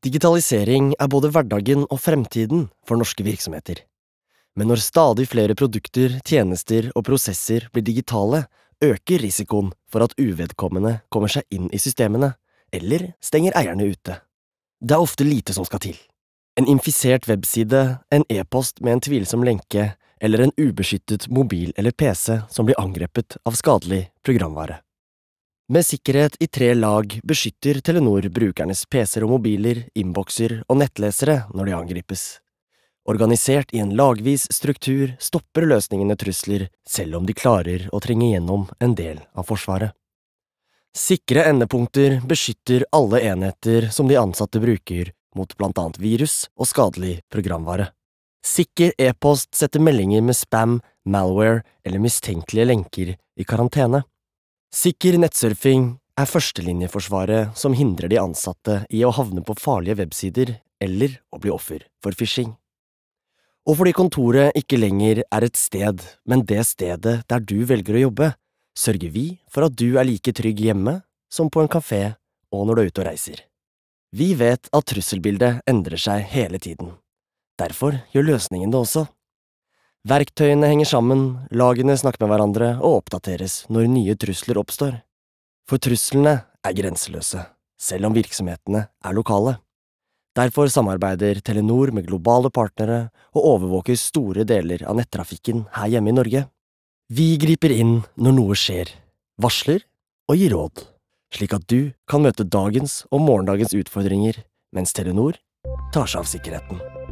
Digitalisering både hverdagen og fremtiden for norske virksomheter. Men når stadig flere produkter, tjenester og prosesser blir digitale, øker risikoen for at uvedkommende kommer seg inn i systemene, eller stenger eierne ute. Det ofte lite som skal til. En infisert webside, en e-post med en tvilsom lenke, eller en ubeskyttet mobil eller PC som blir angrepet av skadelig programvare. Med sikkerhet i 3 lag beskytter Telenor brukernes PC-er og mobiler, innbokser og nettlesere når de angripes. Organisert i en lagvis struktur stopper løsningene trusler, selv om de klarer å trenge gjennom en del av forsvaret. Sikre endepunkter beskytter alle enheter som de ansatte bruker mot blant annet virus og skadelig programvare. Sikker e-post setter meldinger med spam, malware eller mistenkelige lenker i karantene. Sikker nettsurfing førstelinjeforsvaret som hindrer de ansatte i å havne på farlige websider eller å bli offer for phishing. Og fordi kontoret ikke lenger et sted, men det stedet der du velger å jobbe, sørger vi for at du like trygg hjemme som på en kafé og når du ute og reiser. Vi vet at trusselbildet endrer seg hele tiden. Derfor gjør løsningen det også. Verktøyene henger sammen, lagene snakker med hverandre og oppdateres når nye trusler oppstår. For truslene grenseløse, selv om virksomhetene lokale. Derfor samarbeider Telenor med globale partnere og overvåker store deler av nettrafikken her hjemme i Norge. Vi griper inn når noe skjer, varsler og gir råd, slik at du kan møte dagens og morgendagens utfordringer, mens Telenor tar seg av sikkerheten.